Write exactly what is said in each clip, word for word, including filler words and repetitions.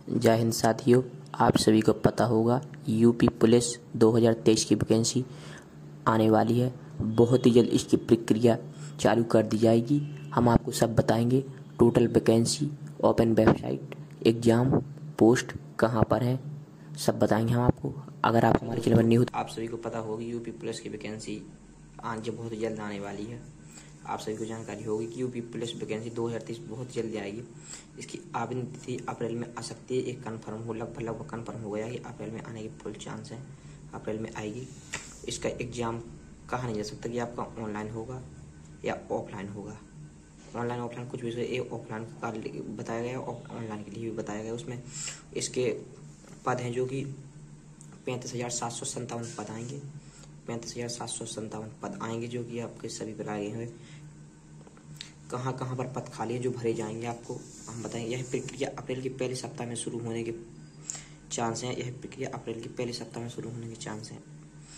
जय हिंद साथियों, आप सभी को पता होगा यूपी पुलिस दो हज़ार तेईस की वैकेंसी आने वाली है। बहुत ही जल्द इसकी प्रक्रिया चालू कर दी जाएगी। हम आपको सब बताएंगे, total vacancy, open website, exam, post कहां पर है, सब बताएंगे हम आपको। अगर आप हमारे चैनल पर न्यू हो तो आप सभी को पता होगी यूपी पुलिस की वैकेंसी आज बहुत जल्द आने वाली है। आप सभी को जानकारी होगी कि यूपी पुलिस वैकेंसी दो हज़ार तेईस बहुत जल्दी आएगी। इसकी आवेदन तिथि अप्रैल में आ सकती है। एक कन्फर्म हो लगभग लगभग कन्फर्म हो गया कि अप्रैल में आने की फुल चांस है, अप्रैल में आएगी। इसका एग्जाम कहा नहीं जा सकता कि आपका ऑनलाइन होगा या ऑफलाइन होगा। ऑनलाइन ऑफलाइन कुछ भी ये ऑफलाइन का बताया गया और ऑनलाइन के लिए भी बताया गया। उसमें इसके पद हैं जो कि पैंतीस हजार सात सौ संतावन पद आएंगे। पैंतीस हजार सात सौ संतावन पद आएंगे जो कि आपके सभी पर आए हुए। कहाँ कहाँ पर पद खाली है जो भरे जाएंगे आपको हम बताएंगे। यह प्रक्रिया अप्रैल के पहले सप्ताह में शुरू होने के चांस हैं। यह प्रक्रिया अप्रैल के पहले सप्ताह में शुरू होने के चांस हैं।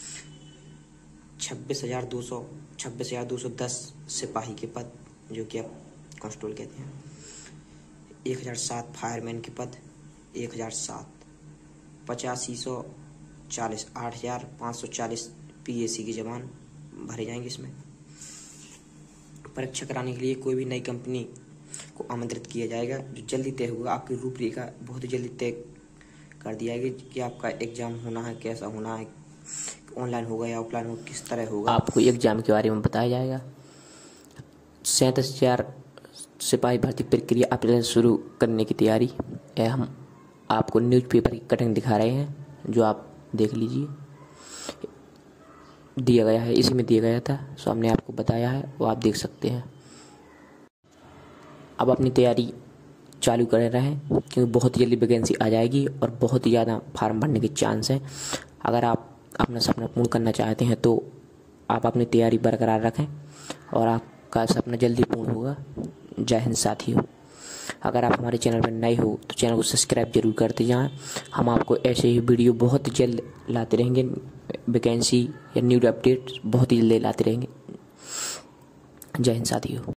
छब्बीस हजार दो सौ छब्बीस हजार दो सौ दस सिपाही के पद जो कि आप कांस्टेबल कहते हैं। एक हजार सात फायरमैन के पद, एक हजार सात पचासी सौ चालीस आठ हजार पाँच सौ चालीस पी ए सी के जवान भरे जाएंगे। इसमें परीक्षा कराने के लिए कोई भी नई कंपनी को आमंत्रित किया जाएगा जो जल्दी तय होगा। आपकी रूपरेखा बहुत ही जल्दी तय कर दी जाएगी कि आपका एग्जाम होना है, कैसा होना है, ऑनलाइन होगा या ऑफलाइन होगा, किस तरह होगा। आपको एग्जाम के बारे में बताया जाएगा। सैंतीस हजार सिपाही भर्ती प्रक्रिया अप्रैल शुरू करने की तैयारी है। हम आपको न्यूज़पेपर की कटिंग दिखा रहे हैं जो आप देख लीजिए, दिया गया है, इसी में दिया गया था। सो हमने आपको बताया है, वो आप देख सकते हैं। अब अपनी तैयारी चालू कर रहे हैं क्योंकि बहुत जल्दी वैकेंसी आ जाएगी और बहुत ही ज़्यादा फार्म भरने के चांस हैं। अगर आप अपना सपना पूर्ण करना चाहते हैं तो आप अपनी तैयारी बरकरार रखें और आपका सपना जल्दी पूर्ण होगा। जय हिंद साथियों। अगर आप हमारे चैनल पर नए हो तो चैनल को सब्सक्राइब जरूर करते जाएं। हम आपको ऐसे ही वीडियो बहुत जल्द लाते रहेंगे। वैकेंसी या न्यूज़ अपडेट बहुत ही जल्द लाते रहेंगे। जय हिंद साथियों।